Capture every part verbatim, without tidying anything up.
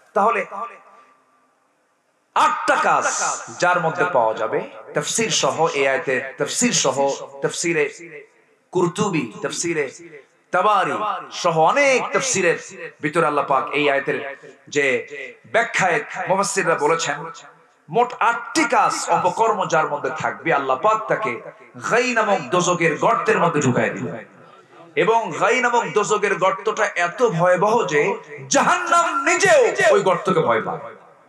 তাহলে আটটা কাজ যার মধ্যে পাওয়া যাবে তাফসীর সহ, এই আয়াতে তাফসীর সহ, তাফসীরে কুরতুবী, তাফসীরে তাবারি সহ অনেক তাফসীরের ভিতরে আল্লাহ পাক এই আয়াতের যে ব্যাখ্যায় মুফাসসিররা বলেছেন মোট আটটি কাজ অপকর্ম যার মধ্যে থাকবে আল্লাহ পাক তাকে গাই নামক দোজখের গর্তের মধ্যে ঢুকায় দিবেন। এবং গাই নামক দোজখের গর্তটা এত ভয়াবহ যে জাহান্নাম নিজেও ওই গর্তকে ভয় পায়।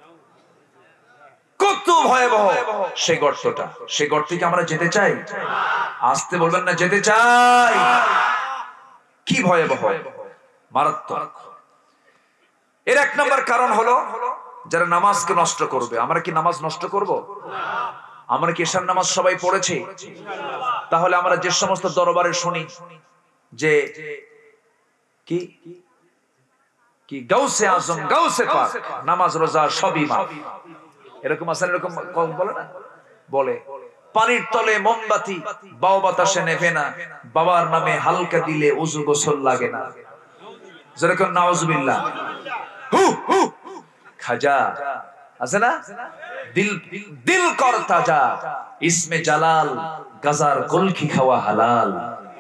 কত ভয়াবহ সেই গর্তটা! সেই গর্তে কি আমরা যেতে চাই? আসতে বলবেন না, যেতে চাই। কি ভয়াবহ, মারাত্মক। এর এক নম্বর কারণ হলো যারা নামাজকে নষ্ট করবে। আমরা কি নামাজ নষ্ট করব? আমরা কি এশার নামাজ সবাই পড়েছি? তাহলে আমরা যে সমস্ত দরবারে শুনি যে কি কি গাউসে আজম, গাউসে পাক, নামাজ রোজা সবই মাফ, এরকম আছে, এরকম বলে না? বলে পানির তলে মোমবাতি বাও বাতাসে নেভে না, বাবার নামে হালকা দিলে ওযু গোসল লাগে না। যেরকম নাউজুবিল্লাহ। হু হু খাজা আছে না, দিল দিল কর তাজা, ইসমে জালাল, গাজার কলকি খাওয়া হালাল।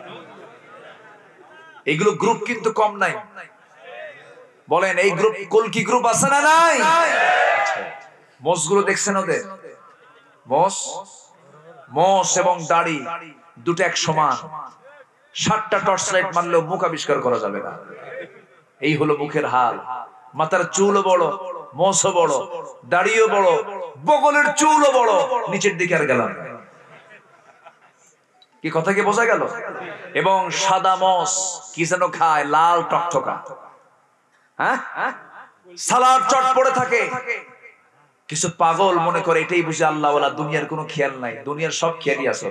এগুলো গ্রুপ কিন্তু কম নাই। বলেন এই গ্রুপ কলকি গ্রুপ আছে না নাই? মোষগুলো দেখছেন ওদের? মোষ মোষ এবং দাড়ি দুটো এক সমান। ষাটটা টর্চ লাইট মারলেও মুখ আবিষ্কার করা যাবে না। এই হলো মুখের হাল। মাথার চুলও বড়, মোষও বড়, দাড়িও বড়, বগলের চুলও বড়, নিচের দিকে আর গেলাম। কি কথা কি বোঝা গেল? এবং সাদা মোষ কি যেন খায়, লাল টকটকা, হ্যাঁ, সালাদ চট পড়ে থাকে। কিছু পাগল মনে করে এটাই বুঝে আল্লাহওয়ালা, দুনিয়ার কোনো খেয়াল নাই। দুনিয়ার সব খেয়ালই আছে।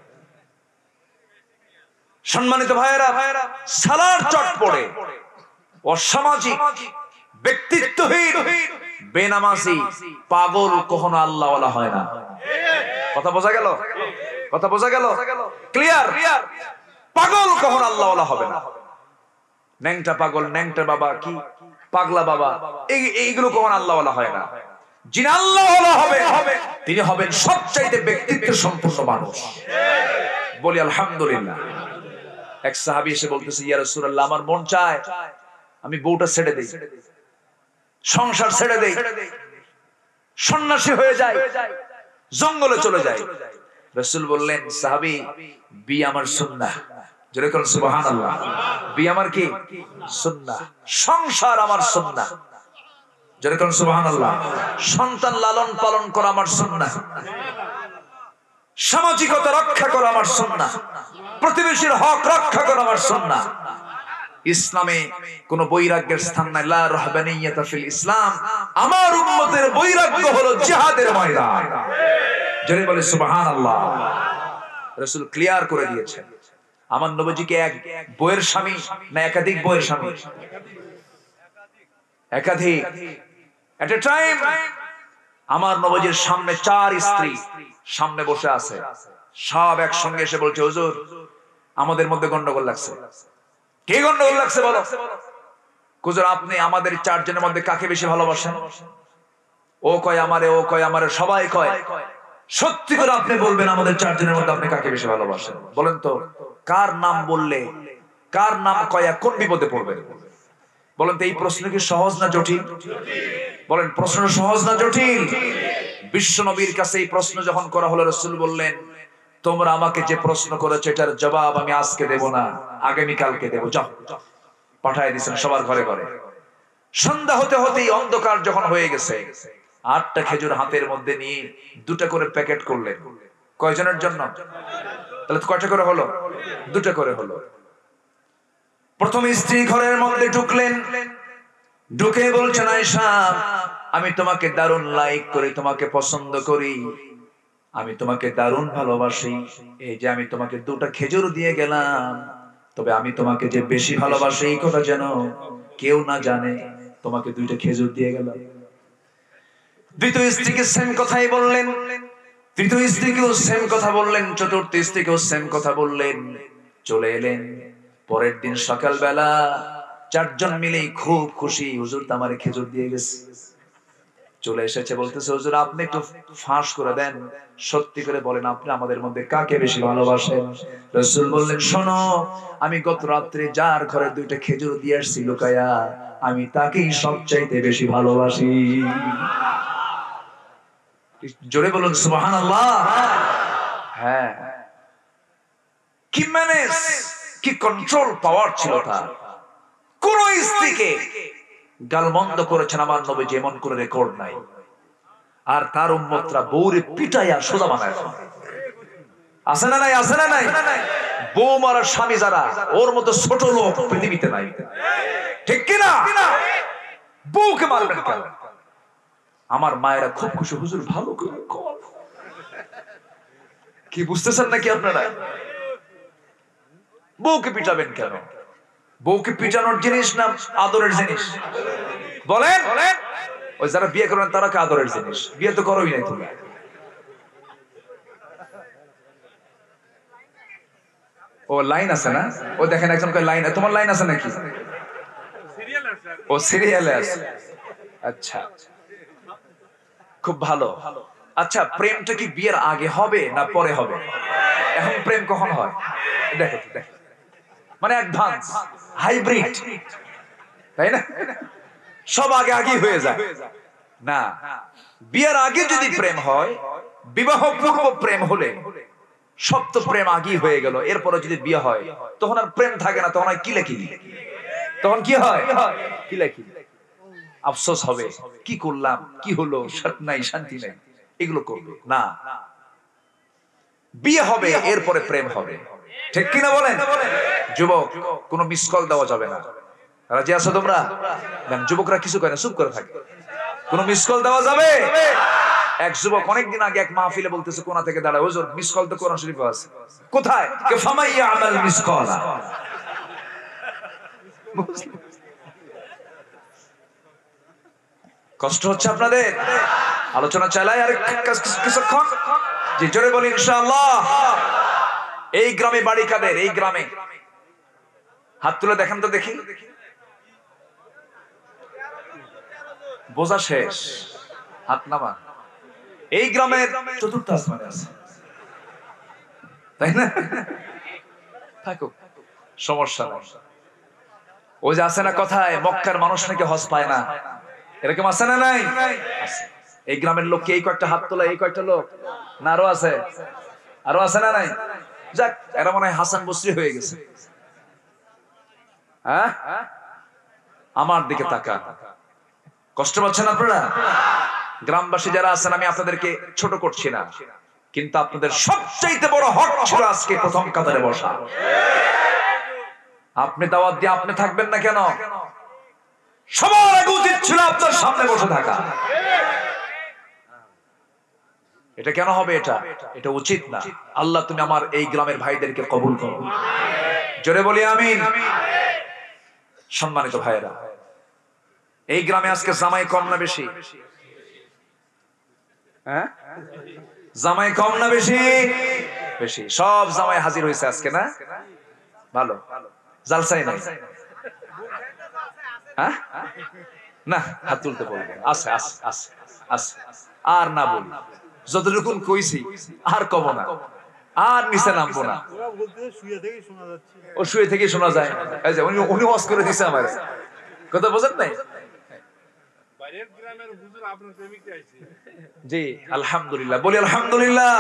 সম্মানিত ভাইয়েরা, সালাদ চট পড়ে, অসামাজিক, ব্যক্তিত্বহীন, বেনামাজি, পাগল কখনো আল্লাহওয়ালা হয় না। কথা বোঝা গেল? কথা বোঝা গেল? ক্লিয়ার? পাগল কখনো আল্লাহওয়ালা হবে না। ন্যাংটা পাগল, ন্যাংটা বাবা, কি পাগলা বাবা, এইগুলো কখনো আল্লাহওয়ালা হয় না। যিনি আল্লাহওয়ালা হবে তিনি হবেন সবচাইতে ব্যক্তিত্ব সম্পন্ন মানুষ। বলি আলহামদুলিল্লাহ। এক সাহাবী এসে বলতেছে, ইয়া রাসূলুল্লাহ, আমার মন চায় আমি বউটা ছেড়ে দেই, সংসার ছেড়ে দেই, সন্ন্যাসী হয়ে যাই, জঙ্গলে চলে যাই। রাসূল বললেন, সাহাবী, বিয়ে আমার সুন্নাহ। জোরে বলেন সুবহানাল্লাহ। বিয়ে আমার কি? সুন্নাহ। সংসার আমার সুন্নাহ। জোরে বলেন সুবহানাল্লাহ। সন্তান লালন পালন করা আমার সুন্নাহ। সামাজিকতা রক্ষা করা আমার সুন্নাহ। প্রতিবেশীর হক রক্ষা করা আমার সুন্নাহ। ইসলামে কোন বৈরাগ্যের স্থান নাই। লা রাহবানিয়াতা ফিল ইসলাম। আমার উম্মতের বৈরাগ্য হলো জিহাদের ময়দান। জোরে বলে সুবহানাল্লাহ। রাসূল ক্লিয়ার করে দিয়েছেন। আমার নবীজিকে এক বইয়ের স্বামী না একাধিক বইয়ের স্বামী? একাধিক। এট এ টাইম আমার নবীজির সামনে চার স্ত্রী সামনে বসে আছে। সব একসঙ্গে এসে বলছে, হুজুর আমাদের মধ্যে গন্ডগোল লাগছে। কে গন্ডগোল লাগছে বলো? হুজুর আপনি আমাদের চারজনের মধ্যে কাকে বেশি ভালোবাসেন? ও কয় আমারে, ও কয় আমারে, সবাই কয়। সত্যি করে আপনি বলবেন আমাদের চারজনের মধ্যে আপনি কাকে বেশি ভালোবাসেন? বলেন তো, কার নাম বললে, কার নাম কয়া কোন বিপদে পড়বেন? বলেন তো, এই প্রশ্ন কি সহজ না জটিল? বলেন প্রশ্ন সহজ না জটিল? বিশ্ব নবীর কাছে এই প্রশ্ন যখন করা হলো, রাসূল বললেন, তোমরা আমাকে যে প্রশ্ন করেছো এটার জবাব আমি আজকে দেব না, আগামী কালকে দেব। যাও। পাঠায় দিয়েছেন সবার ঘরে ঘরে। সন্ধ্যা হতে হতেই অন্ধকার যখন হয়ে গেছে, আটটা খেজুর হাতের মধ্যে নিয়ে দুটা করে প্যাকেট করলেন। কয়জনের জন্য? তাহলে কয়টা করে হলো? দুটা করে হলো। প্রথম স্ত্রী ঘরের মধ্যে ঢুকলেন, ঢুকে বলছেন, আয়েশা আমি তোমাকে দারুণ লাইক করি, তোমাকে পছন্দ করি, আমি তোমাকে দারুণ ভালোবাসি। এই যে আমি তোমাকে দুটা খেজুর দিয়ে গেলাম, তবে আমি তোমাকে যে বেশি ভালোবাসি এই কথা যেন কেউ না জানে, তোমাকে দুইটা খেজুর দিয়ে গেলাম। দ্বিতীয় স্ত্রীকে সেম কথাই বললেন, তৃতীয় স্ত্রীকেও সেম কথা বললেন, চতুর্থ স্ত্রীকেও সেম কথা বললেন। চলে এলেন। পরের দিন সকালবেলা চারজন মিলেই খুব খুশি, হুজুর তো আমারে খেজুর দিয়ে গেছে। চলে এসেছে, বলতেছে হুজুর আপনি একটু ফাঁস করে দেন, সত্যি করে বলেন আপনি আমাদের মধ্যে কাকে বেশি ভালোবাসেন। রাসূল বললেন শোনো, আমি গত রাত্রে যার ঘরে দুইটা খেজুর দিয়ে আসছি লুকায়া, আমি তাকেই সবচাইতে বেশি ভালোবাসি। জোরে বলুন সুবহানাল্লাহ। হ্যাঁ, কি ম্যানেজ, কি কন্ট্রোল পাওয়ার ছিল তার। কোন স্ত্রীকে গালমন্দ করেছেন আমার নবী যেমন করে রেকর্ড নাই। আর তার উম্মতরা বউরে পিটাইয়া সোজা বানায় ফেলে। আছে না নাই? আছে না নাই? বউ মারার স্বামী যারা, ওর মতো ছোট লোক পৃথিবীতে নাই, ঠিক কিনা? বউকে মারবেন কেন? আমার মায়েরা খুব খুশি, হুজুর ভালো করে কি বুঝতেছেন নাকি আপনারা? বউকে পিটাবেন কেন? বউকে পিটানোর জিনিস না আদরের জিনিস? বলেন। ওই যারা বিয়ে করেন তারা কি আদরের জিনিস? বিয়ে তো করোই নাই তুমি। ও লাইন আছে না? ও দেখেন একজন কয় লাইন, তোমার লাইন আছে নাকি? ও সিরিয়ালে আছে। আচ্ছা, খুব ভালো। আচ্ছা, প্রেমটা কি বিয়ের আগে হবে না পরে হবে? এখন প্রেম কখন হয়? দেখো দেখো, মানে অ্যাডভান্স হাইব্রিড, তাই না? সব আগে আগে হয়ে যায় না। বিয়ের আগে যদি প্রেম হয়, বিবাহ পূর্ব প্রেম হলে সব তো প্রেম আগেই হয়ে গেল, এরপরে যদি বিয়ে হয় তখন আর প্রেম থাকে না, তখন হয় কিলাকিলি। তখন কি হয়? কিলাকিলি। আফসোস হবে, কি করলাম, কি হলো, নাই শান্তি নাই, এগুলো করবে না। বিয়ে হবে, এরপরে প্রেম হবে, ঠিক কিনা বলেন? যুবক, কোনো মিস কল দেওয়া যাবে না। রাজি আছো তোমরা? যুবকরা কিছু করে না, চুপ করে থাকে। কোনো মিস কল দেওয়া যাবে? এক যুবক অনেকদিন আগে এক মাহফিলে বলতেছে, কোনা থেকে দাঁড়ায়, হুজুর মিস কল তো কোরআন শরীফে আছে। কোথায়? কে ফামাইয়া আমাল মিস কল। কষ্ট হচ্ছে আপনাদের? আলোচনা চালাই আর কিছুক্ষণ। জি জোরে বলি ইনশাআল্লাহ। এই গ্রামে বাড়ি কাদের? এই গ্রামে হাত তুলে দেখেন তো দেখি। বোঝা শেষ, হাত নামান। এই গ্রামের চতুর্থ আসমানে আছে, তাই না? থাকুক, সমস্যা নাই। ওই যে আছে না কথায়, মক্কার মানুষ নাকি হজ পায় না, এরকম আছে না নাই? এই গ্রামের লোক কি এই কয়েকটা হাত তোলা, এই কয়েকটা লোক না আরো আছে? আরো আছে না নাই? যাক, এরা মনে হয় হাসান বসরি হয়ে গেছে। হ্যাঁ, আমার দিকে তাকা। কষ্ট পাচ্ছেন আপনারা? গ্রামবাসী যারা আছেন, আমি আপনাদেরকে ছোট করছি না, কিন্তু আপনাদের সবচাইতে বড় হক ছিল আজকে প্রথম কাতারে বসা। আপনি দাওয়াত দিয়ে আপনি থাকবেন না কেন? সবার আগে উচিত ছিল আপনার সামনে বসে থাকা। এটা কেন হবে? এটা এটা উচিত না। আল্লাহ তুমি আমার এই গ্রামের ভাইদেরকে কবুল করো, জোরে বলি আমিন। সম্মানিত ভাইয়েরা, এই গ্রামে আজকে জামাই কম না বেশি? হ্যাঁ, জামাই কম না বেশি? বেশি। সব জামাই হাজির হয়েছে আজকে, না? ভালো, জালসাই নাই। হ্যাঁ না, হাত তুলতে বলবেন। আছে আছে আছে আছে। আর না বলি, যতটুকুন কইছি আর কব না, আর নিচে নামবো না। ও শুয়ে থেকে শোনা যায়। এই যে উনি উনি ওয়াজ করে দিছে আমার কথা, বোঝেন নাই? জি আলহামদুলিল্লাহ, বলি আলহামদুলিল্লাহ।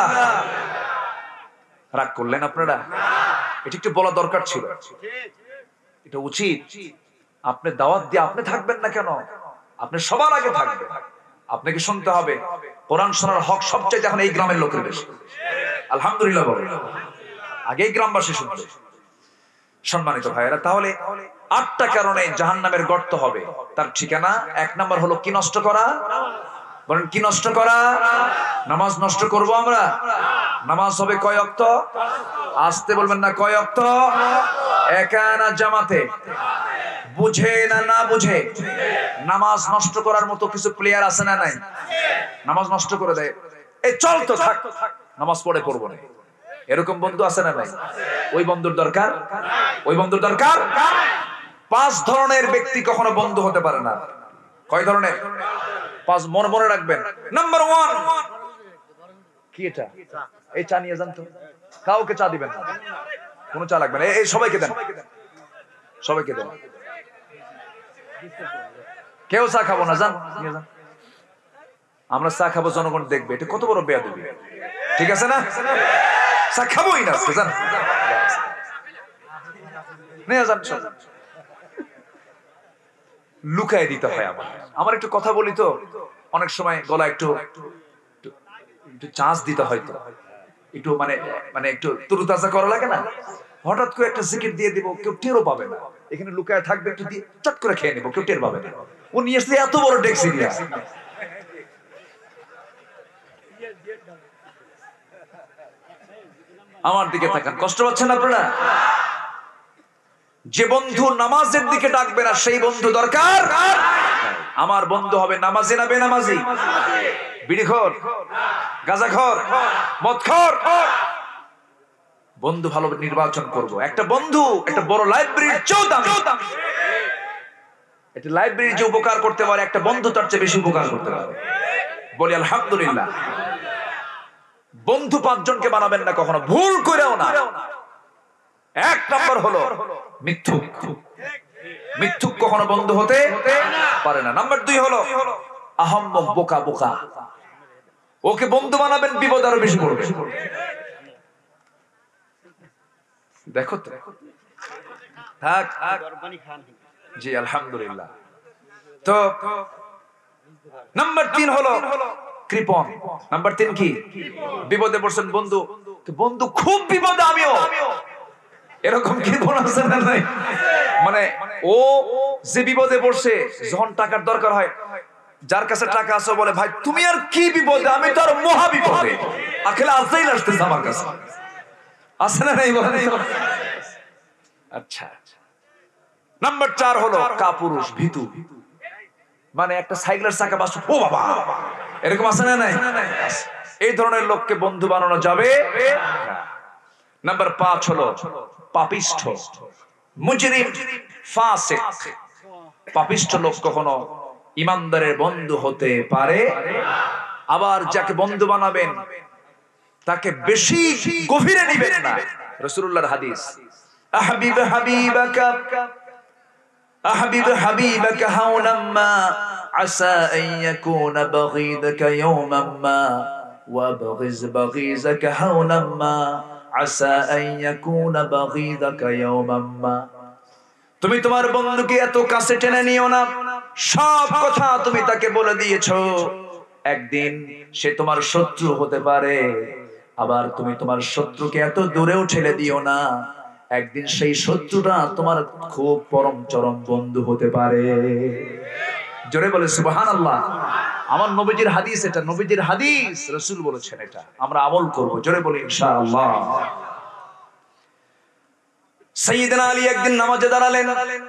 রাগ করলেন আপনারা? এটা একটু বলা দরকার ছিল, এটা উচিত। আপনি দাওয়াত দিয়ে আপনি থাকবেন না কেন? আপনি সবার আগে থাকবেন। আপনাকে শুনতে হবে, কোরআন শোনার হক সবচেয়ে এখন এই গ্রামের লোকের বেশি। আলহামদুলিল্লাহ বলে আগে গ্রামবাসী শুনবে। সম্মানিত ভাইয়েরা, তাহলে আটটা কারণে জাহান্নামের গর্ত হবে। তার ঠিকানা এক নাম্বার হলো কি নষ্ট করা? বলেন কি নষ্ট করা? নামাজ নষ্ট করব আমরা? নামাজ হবে কয় ওয়াক্ত? আসতে বলবেন না, কয় ওয়াক্ত? একা না জামাতে? বুঝে না না বুঝে? নামাজ নষ্ট করার মতো কিছু প্লেয়ার আছে না নাই? নামাজ নষ্ট করে দেয়, এই চল তো থাক, নামাজ পড়ে পড়বো না, এরকম বন্ধু আছে না নাই? ওই বন্ধুর দরকার, ওই বন্ধুর দরকার। পাঁচ ধরনের ব্যক্তি কখনো বন্ধু হতে পারে না। কয় ধরনের? পাঁচ, মনে মনে রাখবেন। নাম্বার ওয়ান, কি এটা? এই চা নিয়ে যান তো, কাউকে চা দিবেন না, কোনো চা লাগবে না, এই সবাইকে দেন, সবাইকে দেন, কেউ চা খাবো না, যান নিয়ে যান। আমরা চা খাবো, জনগণ দেখবে, এটা কত বড় বেয়াদবি, ঠিক আছে না? চা খাবোই না আজকে, যান নিয়ে যান সব। লুকায় দিতে হয় আমার। আমার একটু কথা বলি তো, অনেক সময় গলা একটু একটু চান্স দিতে হয়, তো একটু মানে মানে একটু তরুতাজা করা লাগে না। হঠাৎ করে একটা জিকির দিয়ে দিব, কেউ টেরও পাবে না, এখানে লুকায় থাকবে, একটু দিয়ে চট করে খেয়ে নিব, কেউ টের পাবে না। ও নিয়ে আসলে এত বড় ট্যাক্সি নিয়ে আসে। আমার দিকে তাকান, কষ্ট পাচ্ছেন আপনারা? যে বন্ধু নামাজের দিকে ডাকবে না সেই বন্ধু দরকার। আমার বন্ধু হবে নামাজি না বেনামাজি? বিড়িখোর, গাঁজাখোর, মদখোর? বন্ধু ভালো নির্বাচন করব। একটা বন্ধু একটা বড় লাইব্রেরির চেয়েও দামি। একটা লাইব্রেরি যে উপকার করতে পারে, একটা বন্ধু তার চেয়ে বেশি উপকার করতে পারে। বলি আলহামদুলিল্লাহ। বন্ধু পাঁচজনকে বানাবেন না কখনো, ভুল করেও না। এক নম্বর হলো মিথ্যুক। মিথ্যুক কখনো বন্ধু হতে পারে না। নাম্বার দুই হলো আহম্মক, বোকা বোকা। ওকে বন্ধু বানাবেন, বিপদ আরো বেশি পড়বে। দেখো তো, থাক। জি আলহামদুলিল্লাহ। তো নাম্বার তিন হলো কৃপণ। নাম্বার তিন কি? বিপদে পড়ছেন বন্ধু, বন্ধু খুব বিপদে, আমিও। এরকম কৃপণ আছে না নাই? মানে ও যে বিপদে পড়ছে, যখন টাকার দরকার হয়, যার কাছে টাকা আছে বলে, ভাই তুমি আর কি বিপদে, আমি তো আর মহা বিপদে, আখেলে আজই আসতেছে আমার কাছে। আছে না নাই? আচ্ছা। নাম্বার চার হলো কাপুরুষ, ভীতু। মানে একটা সাইকেলের চাকা বাস, ও বাবা, এরকম আছে না নাই? এই ধরনের লোককে বন্ধু বানানো যাবে না। নাম্বার পাঁচ হলো পাপিষ্ঠ, মুজরিম, ফাসিক। পাপিষ্ঠ লোক কখনো ইমানদারের বন্ধু হতে পারে। আবার যাকে বন্ধু বানাবেন তাকে বেশি গভীরে নিবেন না। রাসূলুল্লাহর হাদিস, আহবিব হাবিবাকা আহবিব হাবিবাকা হাওনাম মা আসা আন ইয়াকুনা বাগীদাকা ইয়াওমান মা ওয়া বাগিজ বাগীজাকা হাওনাম মা আসা আন ইয়াকুনা বাগীদাকা ইয়াওমান মা। তুমি তোমার বন্ধুকে এত কাছে টেনে নিও না, সব কথা তুমি তাকে বলে দিয়েছো, একদিন সে তোমার শত্রু হতে পারে। আবার তুমি তোমার শত্রুকে এত দূরেও ঠেলে দিও না, একদিন সেই শত্রুটা তোমার খুব পরম চরম বন্ধু হতে পারে। জোরে বলে সুবহানাল্লাহ। আমার নবীজির হাদিস এটা, নবীজির হাদিস, রাসূল বলেছেন এটা, আমরা আমল করব। জোরে বলি ইনশাআল্লাহ। সাইয়েদনা আলী একদিন নামাজে দাঁড়ালেন।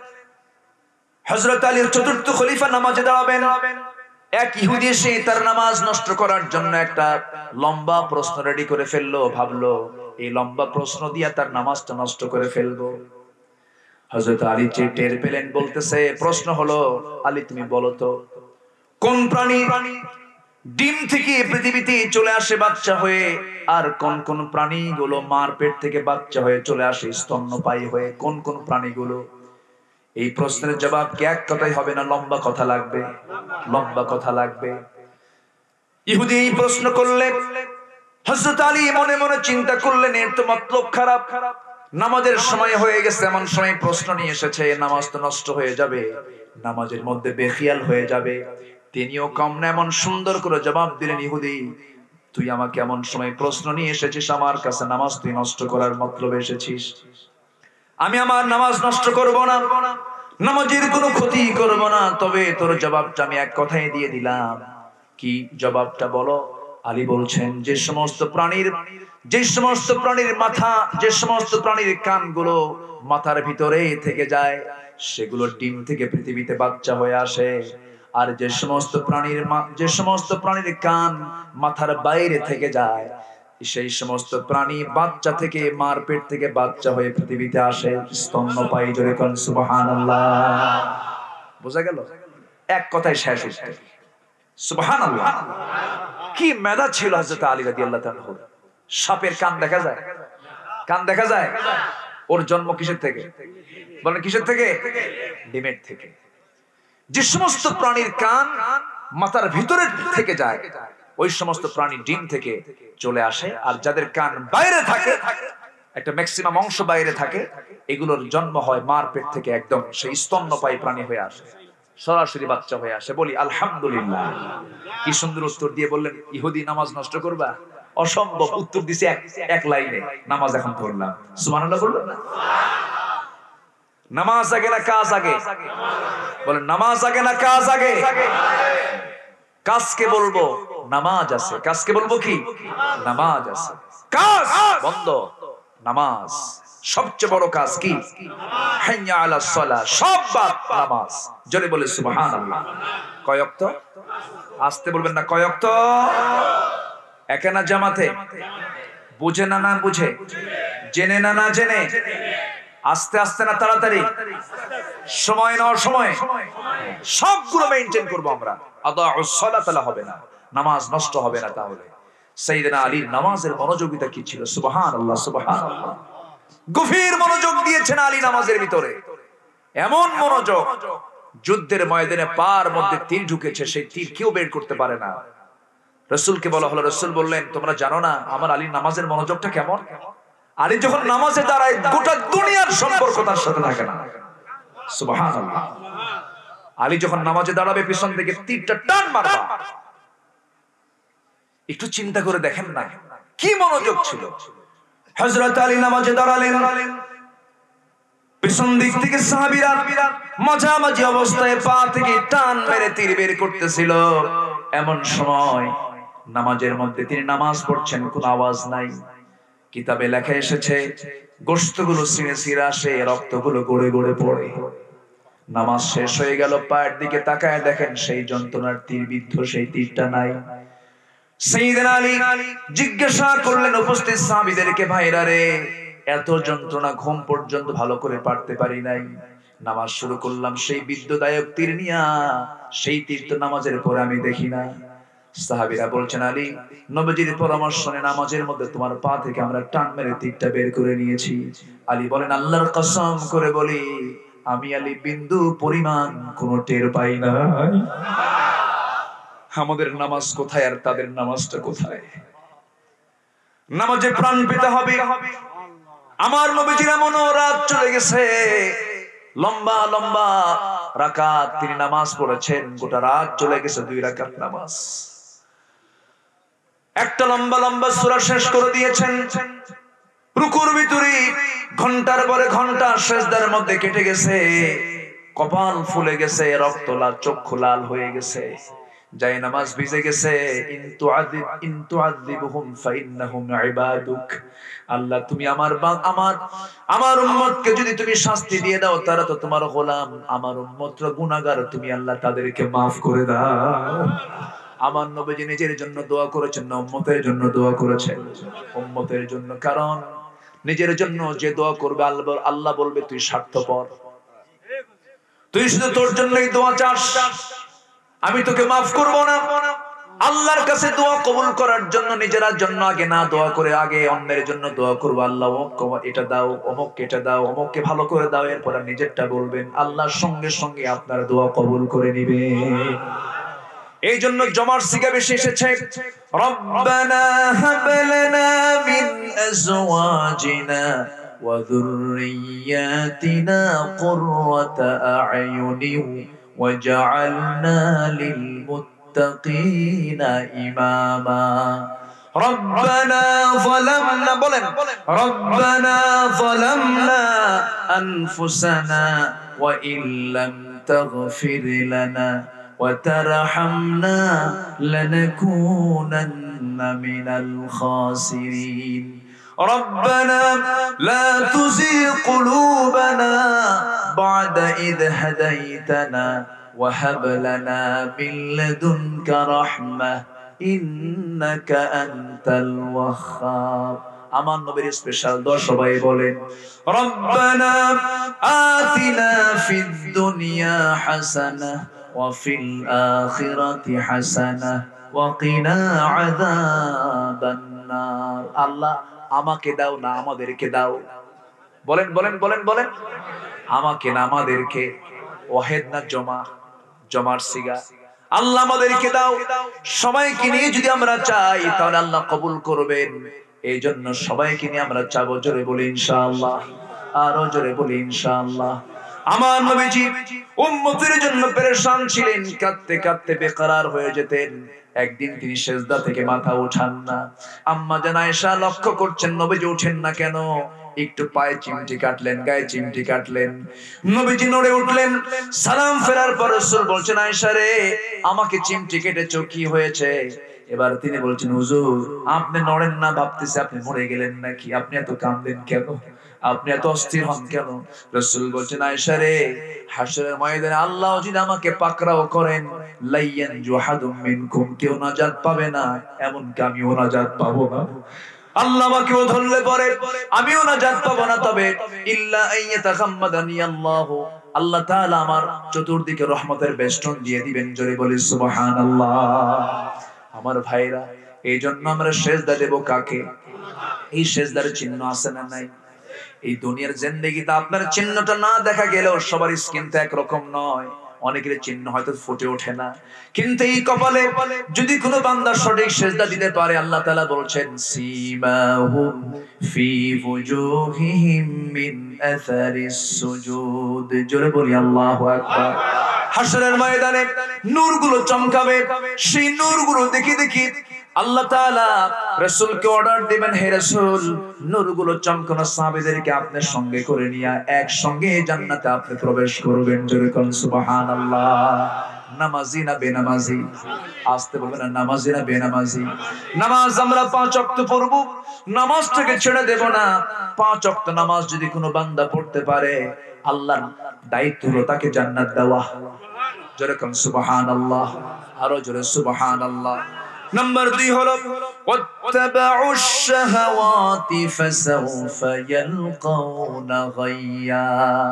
হযরত আলীর চতুর্থ খলিফা নামাজে দাঁড়াবেন। এক ইহুদি এসে তার নামাজ নষ্ট করার জন্য একটা লম্বা প্রশ্ন রেডি করে ফেললো। ভাবলো এই লম্বা প্রশ্ন দিয়ে তার নামাজটা নষ্ট করে ফেলবো। হযরত আলী যে টের পেলেন, বলতেছে, প্রশ্ন হলো, আলী তুমি বলো তো, কোন প্রাণী ডিম থেকে পৃথিবীতে চলে আসে বাচ্চা হয়ে, আর কোন কোন প্রাণীগুলো মার পেট থেকে বাচ্চা হয়ে চলে আসে স্তন্যপায়ী হয়ে? কোন কোন প্রাণীগুলো? এই প্রশ্নের জবাব কি এক কথাই হবে না, লম্বা কথা লাগবে? লম্বা কথা লাগবে। ইহুদি এই প্রশ্ন করলে হযরত আলী মনে মনে চিন্তা করলেন, এর তো মতলব খারাপ। নামাজের সময় হয়ে গেছে, এমন সময় প্রশ্ন নিয়ে এসেছে, নামাজ তো নষ্ট হয়ে যাবে, নামাজের মধ্যে বেখিয়াল হয়ে যাবে। তিনিও কম না, এমন সুন্দর করে জবাব দিলেন, ইহুদি তুই আমাকে এমন সময় প্রশ্ন নিয়ে এসেছিস, আমার কাছে নামাজ তুই নষ্ট করার মতলবে এসেছিস। আমি আমার নামাজ নষ্ট করব না, নামাজের কোনো ক্ষতি করব না, তবে তোর জবাবটা আমি এক কথায় দিয়ে দিলাম। কি জবাবটা বলো? আলী বলছেন, যে সমস্ত প্রাণীর যে সমস্ত প্রাণীর মাথা, যে সমস্ত প্রাণীর কানগুলো মাথার ভিতরে থেকে যায়, সেগুলো ডিম থেকে পৃথিবীতে বাচ্চা হয়ে আসে। আর যে সমস্ত প্রাণীর যে সমস্ত প্রাণীর কান মাথার বাইরে থেকে যায়, সেই সমস্ত প্রাণী বাচ্চা থেকে মার পেট থেকে বাচ্চা হয়ে পৃথিবীতে আসে, স্তন্যপায়ী। জোরে কোন সুবহানাল্লাহ। বোঝা গেল? এক কথায় শেষ উত্তর সুবহানাল্লাহ। কি মেধা ছিল হযরত আলী রাদিয়াল্লাহু তাআলা। সাপের কান দেখা যায়? কান দেখা যায়? ওর জন্ম কিসের থেকে? বলেন কিসের থেকে? ডিমের থেকে। যে সমস্ত প্রাণীর কান মাথার ভিতরে থেকে যায়, ওই সমস্ত প্রাণী ডিম থেকে চলে আসে। আর যাদের কান বাইরে থাকে, একটা ম্যাক্সিমাম অংশ বাইরে থাকে, এগুলোর জন্ম হয় মার পেট থেকে, একদম সেই স্তন্যপায়ী প্রাণী হয়ে আসে, সরাসরি বাচ্চা হয়ে আসে। বলি আলহামদুলিল্লাহ। কি সুন্দর উত্তর দিয়ে বললেন, ইহুদি নামাজ নষ্ট করবা? অসম্ভব। উত্তর দিছে এক এক লাইনে, নামাজ এখন পড়লাম। সুবহানাল্লাহ বললেন না? নামাজ আগে না কাজ আগে? বলেন নামাজ আগে না কাজ আগে? কাজকে বলবো নামাজ আছে, কাজকে বলবো কি? নামাজ আছে। কাজ বন্ধ, নামাজ সবচেয়ে বড় কাজ কি? হাইয়া আলাস সালাহ, সব বাদ নামাজ। জোরে বলে সুবহানাল্লাহ। কয় ওয়াক্ত? আস্তে বলবেন না, কয় ওয়াক্ত? একা না জামাতে? বুঝে না না বুঝে? জেনে না না জেনে? আস্তে আস্তে না তাড়াতাড়ি? সময় না অসময়ে? সবগুলো মেইনটেইন করব আমরা। আদাউস সালাত লা হবে না, নামাজ নষ্ট হবে না। তাহলে সাইয়েদনা আলীর নামাজের মনোযোগিতা কি ছিল? সুবহানাল্লাহ সুবহানাল্লাহ। গভীর মনোযোগ দিয়েছেন আলী নামাজের ভিতরে, এমন মনোযোগ, যুদ্ধের ময়দানে পার মধ্যে তীর ঢুকেছে, সেই তীর কেউ বের করতে পারে না। রাসূলকে বলা হলো, রাসূল বললেন, তোমরা জানো না আমার আলীর নামাজের মনোযোগটা কেমন? আলী যখন নামাজে দাঁড়ায়, গোটা দুনিয়ার সম্পর্ক তার সাথে থাকে না। সুবহানাল্লাহ। আলী যখন নামাজে দাঁড়াবে, পিছন থেকে তীরটা টান মারবা। একটু চিন্তা করে দেখেন না কি মনোযোগ ছিল। হযরত আলী নামাজে দাঁড়ালেন, পিছন দিক থেকে সাহাবীরা মাঝামাঝি অবস্থায় পা থেকে টান মেরে তীর বের করতেছিল। এমন সময় নামাজের মধ্যে তিনি নামাজ পড়ছেন, কোনো আওয়াজ নাই। কিতাবে লেখা এসেছে, গোশতগুলো ছিঁড়ে ছিঁড়ে আসে, রক্তগুলো গড়ে গড়ে পড়ে। নামাজ শেষ হয়ে গেল, পায়ের দিকে তাকায় দেখেন সেই যন্ত্রণার তীর বিদ্ধ, সেই তীরটা নাই। সাইয়েদনা আলী জিজ্ঞাসা করলেন উপস্থিত সাহাবীদেরকে, ভাইরা রে, এত যন্ত্রণা, ঘুম পর্যন্ত ভালো করে পারতে পারি নাই, নামাজ শুরু করলাম সেই বিদ্যুদায়ক তীর নিয়া, সেই তীর তো নামাজের পরে আমি দেখি না। সাহাবীরা বলছেন, আলী, নবীজির পরামর্শ নিয়ে নামাজের মধ্যে তোমার পা থেকে আমরা টান মেরে তীরটা বের করে নিয়েছি। আলী বলেন, আল্লাহর কসম করে বলি, আমি আলী বিন্দু পরিমাণ কোনো টের পাই না। আমাদের নামাজ কোথায় আর তাদের নামাজটা কোথায়? নামাজে প্রাণ পেতে হবে। আমার নবীজির এমন রাত চলে গেছে, লম্বা লম্বা রাকাত তিনি নামাজ পড়েছেন, গোটা রাত চলে গেছে দুই রাকাত নামাজ। একটা লম্বা লম্বা সূরা শেষ করে দিয়েছেন, রুকুর ভিতরে ঘন্টার পরে ঘন্টা সিজদার মধ্যে কেটে গেছে, কপাল ফুলে গেছে, রক্ত লাল, চক্ষু লাল হয়ে গেছে, যাই নামাজ ভিজে গেছে। ইনতু আযিব ইনতু আযিবহুম ফাইন্নাহুম ইবাদুক, আল্লাহ তুমি আমার আমার আমার উম্মতকে যদি তুমি শাস্তি দিয়ে দাও, তারা তো তোমার গোলাম, আমার উম্মতরা গুনাহগার, তুমি আল্লাহ তাদেরকে maaf করে দাও। আমার নবীজি নিজের জন্য দোয়া করেছেন না উম্মতের জন্য দোয়া করেছেন? উম্মতের জন্য। কারণ নিজের জন্য যে দোয়া করবে, আল্লাহ আল্লাহ বলবে তুই স্বার্থপর, তুই শুধু তোর জন্যই দোয়া চাস, আমি তোকে মাফ করব না। আল্লাহর কাছে দোয়া কবুল করার জন্য নিজের জন্য আগে না দোয়া করে আগে অন্যের জন্য দোয়া করব, আল্লাহ অমুক এটা দাও, অমুক এটা দাও, অমুককে ভালো করে দাও, এরপর নিজেরটা বলবেন, আল্লাহর সঙ্গে সঙ্গে আপনার দোয়া কবুল করে নিবে। এই জন্য জমার সিগা বেশি এসেছে, রব্বানা হাব লানা মিন আজওয়াজিনা ওয়া যুররিয়াতিনা কুররাতা আ'য়ুনিন ওয়াজআলনা লিল মুত্তাকিনা ইমামা। রব্বানা যালামনা, বলেন রব্বানা যালামনা আনফুসানা ওয়া ইল্লাম তাগফির লানা وترحمنا لنكونن من الخاسرين ربنا لا تزغ قلوبنا بعد إذ هديتنا وهب لنا من لدنك رحمة ইন্নাকা আনতাল ওয়াহ্হাব। আমার নবীর স্পেশাল দোয়া সবাই বলেন, রব্বানা আতিনা ফিদ দুনিয়া হাসানাহ ওয়া ফিল আখিরাতি হাসানাহ ওয়া কিনা আযাবান নার। আল্লাহ আমাকে দাও না আমাদেরকে দাও। বলেন বলেন বলেন বলেন, আমাকে না আমাদেরকে। ওয়াহিদ না জমা, জমার সিগা। আল্লাহ আমাদেরকে দাও। সবাইকে নিয়ে যদি আমরা চাই তাহলে আল্লাহ কবুল করবেন। এই জন্য সবাইকে নিয়ে আমরা চাবো, জোরে বলি ইনশাআল্লাহ, আরো জোরে বলি ইনশাআল্লাহ। আমার নবীজি উম্মতের জন্য পেরেশান ছিলেন, কাঁদতে কাঁদতে বেকরার হয়ে যেতেন। একদিন তিনি সেজদা থেকে মাথা উঠান না। আম্মা জান আয়েশা লক্ষ্য করছেন নবীজি উঠেন না কেন। একটু পায়ে চিমটি কাটলেন, গায়ে চিমটি কাটলেন, নবীজি নড়ে উঠলেন। সালাম ফেরার পর রাসূল বলছেন, আয়েশা রে আমাকে চিমটি কেটেছো, কি হয়েছে? এবার তিনি বলছেন, হুজুর আপনি নড়েন না, ভাবতেছে আপনি মরে গেলেন নাকি, আপনি এত কাঁদেন কেন, আপনি এত অস্থির হন কেন? রাসূল বলছেন, আয়েশা রে হাশরের ময়দানে আল্লাহ যদি আমাকে পাকড়াও করেন, লাইয়ান জুহাদুম মিনকুম, কেউ নাজাত পাবে না, এমন কি আমিও নাজাত পাবো না। আল্লাহ আমাকেও ধরলে পরে আমিও নাজাত পাবো না, তবে ইল্লা আইয়াতাখাম্মাদানি আল্লাহ, আল্লাহ তাআলা আমার চতুর্দিকে রহমতের বেষ্টন দিয়ে দিবেন। জোরে বলি সুবহানাল্লাহ। আমার ভাইরা, এই জন্য আমরা সেজদা দেব কাকে? এই সেজদার চিহ্ন আছে না নাই? এই দুনিয়ার জিন্দেগিতে আপনার চিহ্নটা না দেখা গেলেও সবার স্কিন তো একরকম নয়, অনেকের চিহ্ন হয়তো ফুটে ওঠে না, কিন্তু এই কপালে যদি কোনো বান্দা সঠিক সেজদা দিতে পারে, আল্লাহ তাআলা বলছেন, সীমাহুম ফি ফুজুহিহিম মিন আসারিস সুজুদ। জোরে বলি আল্লাহু আকবার। হাশরের ময়দানে নূরগুলো চমকাবে, সেই নূরগুলো দেখি দেখি আল্লাহ তাআলা রাসূলকে অর্ডার দিবেন, হে রাসূল নূরগুলো চমকানো সাহাবীদেরকে আপনার সঙ্গে করে নিয়ে একসঙ্গে জান্নাতে আপনি প্রবেশ করবেন। জোরে বলুন সুবহানাল্লাহ। নামাজি না বেনামাজি? আসতে বলবেন, নামাজি না বেনামাজি? নামাজ আমরা পাঁচ ওয়াক্ত পড়ব, নামাজটাকে ছেড়ে দেব না। পাঁচ ওয়াক্ত নামাজ যদি কোনো বান্দা পড়তে পারে, আল্লাহর দায়িত্ব হলো তাকে জান্নাত দেওয়া। জোরে বলুন সুবহানাল্লাহ, আরো জোরে সুবহানাল্লাহ। নাম্বার দুই হলো ওয়াত্তাবাউশ শাহাওয়াতি ফাসাউফা ইয়ালকাউনা গায়্যা।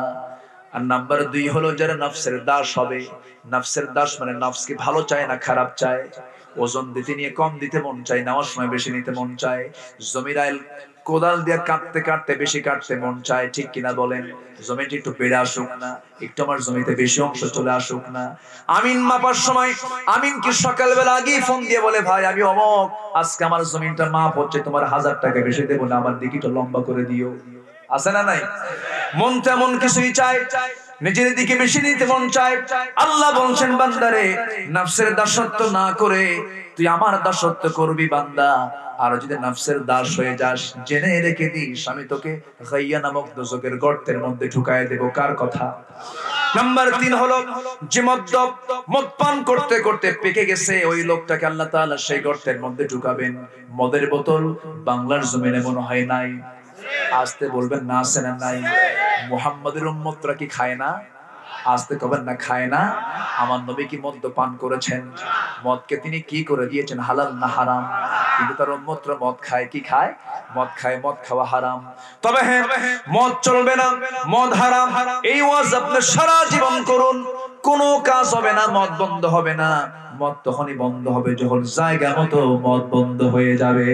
আর নাম্বার দুই হলো যারা নফসের দাস হবে। নফসের দাস মানে নফসকে ভালো চায় না খারাপ চায়, ওজন দিতে নিয়ে কম দিতে মন চায়, নেওয়ার সময় বেশি নিতে মন চায়, জমিরাইল কোদাল দিয়ে কাটতে কাটতে বেশি কাটতে মন চায়, ঠিক কিনা বলেন? জমিটি একটু বেড়ে আসুক না, একটু আমার জমিতে বেশি অংশ চলে আসুক না। আমিন মাপার সময় আমিন কি সকালবেলা আগেই ফোন দিয়ে বলে, ভাই আমি অমক, আজকে আমার জমিনটা মাপ হচ্ছে, তোমার হাজার টাকা বেশি দেবো না, আমার দিকিটা লম্বা করে দিও। আছে না নাই? মন তেমন কিছুই চায়, নিজের দিকে বেশি নিতে মন চায়। আল্লাহ বলছেন, বান্দারে নফসের দাসত্ব না করে তুই আমার দাসত্ব করবি বান্দা। আর যদি নফসের দাস হয়ে যাস, জেনে রেখে দিস আমি তোকে গায়্যা নামক দোজখের গর্তের মধ্যে ঢুকায় দেব। কার কথা? নাম্বার তিন হলো যে মদ্য মদ পান করতে করতে পেকে গেছে, ওই লোকটাকে আল্লাহ তাআলা সেই গর্তের মধ্যে ঢুকাবেন। মদের বোতল বাংলার জমিনে মনে হয় নাই? আসতে বলবেন না, আছে না নাই? মুহাম্মাদের উম্মতরা কি খায় না? আসতে কবেন না খায় না? আমার নবী কি মদ পান করেছেন? মদকে তিনি কি করে দিয়েছেন, হালাল না হারাম? কিন্তু তার উম্মতরা মদ খায়। কি খায়? মদ খায়। মদ খাওয়া হারাম। তবে হ্যাঁ, মদ চলবে না, মদ হারাম, এই ওয়াজ আপনি সারা জীবন করুন, কোনো কাজ হবে না, মদ বন্ধ হবে না। মদ তখনই বন্ধ হবে যখন জায়গা মতো মদ বন্ধ হয়ে যাবে,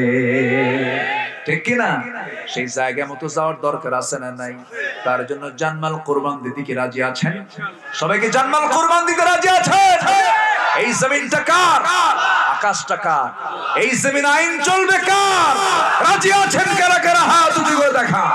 ঠিক কিনা? সেই জায়গা মতো যাওয়ার দরকার আছে না নাই? তার জন্য জানমাল কুরবান দিতে কি রাজি আছেন? সবাইকে জানমাল কুরবান দিতে রাজি আছেন? এই জমিনটা কার? আকাশটা কার? এই জমিন আইন চলবে কার? রাজি আছেন কারা কারা? হাত উঁচু করে দেখা।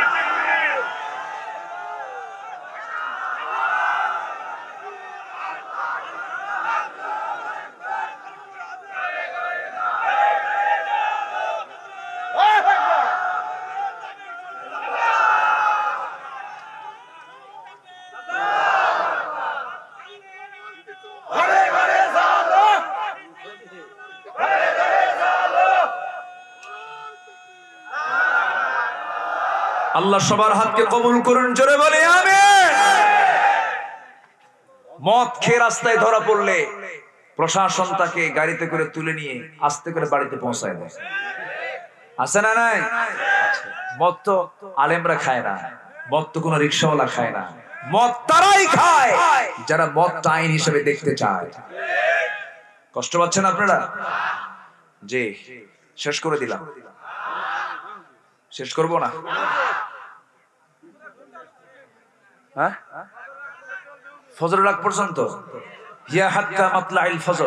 আল্লাহ সবার হাতকে কবুল করুন, জোরে বলে আমিন। মদ খেয়ে রাস্তায় ধরা পড়লে প্রশাসন তাকে গাড়িতে করে তুলে নিয়ে আস্তে করে বাড়িতে পৌঁছায় দেয়। আছে না নাই? মদ তো আলেমরা খায় না, মদ তো কোনো রিক্সাওয়ালা খায় না, মদ তারাই খায় যারা মদটা আইন হিসেবে দেখতে চায়। কষ্ট পাচ্ছেন আপনারা? জি, শেষ করে দিলাম। শেষ করবো না? হ্যাঁ, ফজরের আগ পর্যন্ত হিয়া হাত্তা মাতলাইল ফজর।